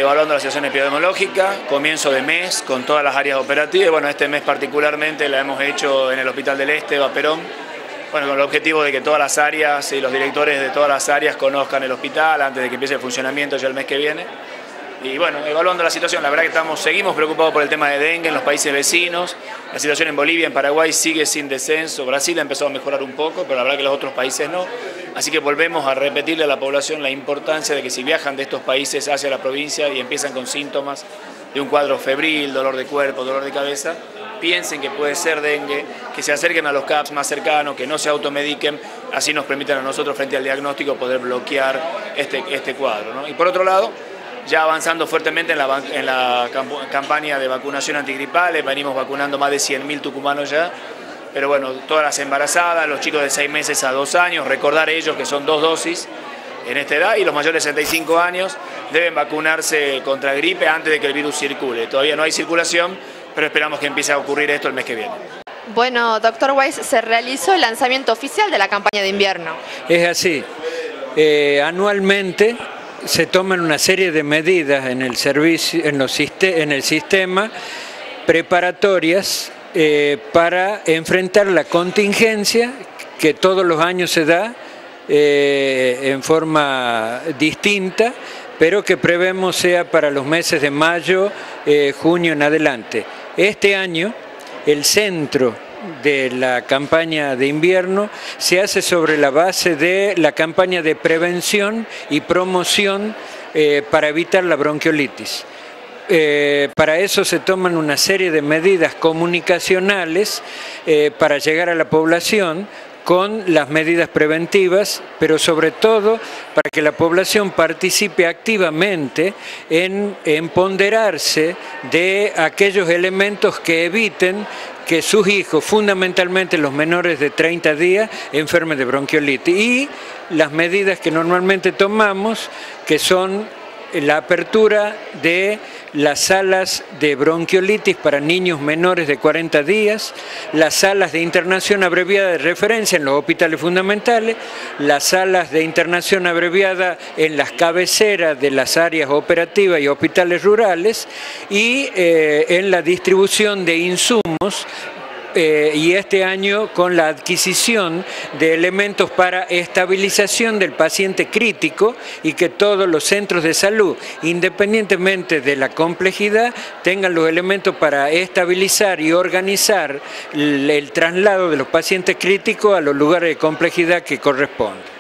evaluando la situación epidemiológica, comienzo de mes con todas las áreas operativas. Bueno, este mes particularmente la hemos hecho en el Hospital del Este, Eva Perón, bueno, con el objetivo de que todas las áreas y los directores de todas las áreas conozcan el hospital antes de que empiece el funcionamiento ya el mes que viene. Y bueno, evaluando la situación, la verdad que seguimos preocupados por el tema de dengue en los países vecinos. La situación en Bolivia, en Paraguay sigue sin descenso. Brasil ha empezado a mejorar un poco, pero la verdad que los otros países no. Así que volvemos a repetirle a la población la importancia de que si viajan de estos países hacia la provincia y empiezan con síntomas de un cuadro febril, dolor de cuerpo, dolor de cabeza, piensen que puede ser dengue, que se acerquen a los CAPS más cercanos, que no se automediquen, así nos permiten a nosotros frente al diagnóstico poder bloquear este cuadro, ¿no? Y por otro lado, ya avanzando fuertemente en la campaña de vacunación antigripal, venimos vacunando más de 100.000 tucumanos ya, pero bueno, todas las embarazadas, los chicos de 6 meses a 2 años, recordar ellos que son 2 dosis en esta edad, y los mayores de 65 años deben vacunarse contra gripe antes de que el virus circule. Todavía no hay circulación, pero esperamos que empiece a ocurrir esto el mes que viene. Bueno, doctor Weiss, se realizó el lanzamiento oficial de la campaña de invierno. Es así. Anualmente se toman una serie de medidas en el servicio, en el sistema preparatorias para enfrentar la contingencia que todos los años se da en forma distinta, pero que prevemos sea para los meses de mayo, junio en adelante. Este año el centro de la campaña de invierno se hace sobre la base de la campaña de prevención y promoción para evitar la bronquiolitis. Para eso se toman una serie de medidas comunicacionales para llegar a la población con las medidas preventivas, pero sobre todo para que la población participe activamente en ponderarse de aquellos elementos que eviten que sus hijos, fundamentalmente los menores de 30 días, enfermen de bronquiolitis. Y las medidas que normalmente tomamos, que son la apertura de las salas de bronquiolitis para niños menores de 40 días, las salas de internación abreviada de referencia en los hospitales fundamentales, las salas de internación abreviada en las cabeceras de las áreas operativas y hospitales rurales, y en la distribución de insumos, y este año con la adquisición de elementos para estabilización del paciente crítico, y que todos los centros de salud, independientemente de la complejidad, tengan los elementos para estabilizar y organizar el traslado de los pacientes críticos a los lugares de complejidad que corresponden.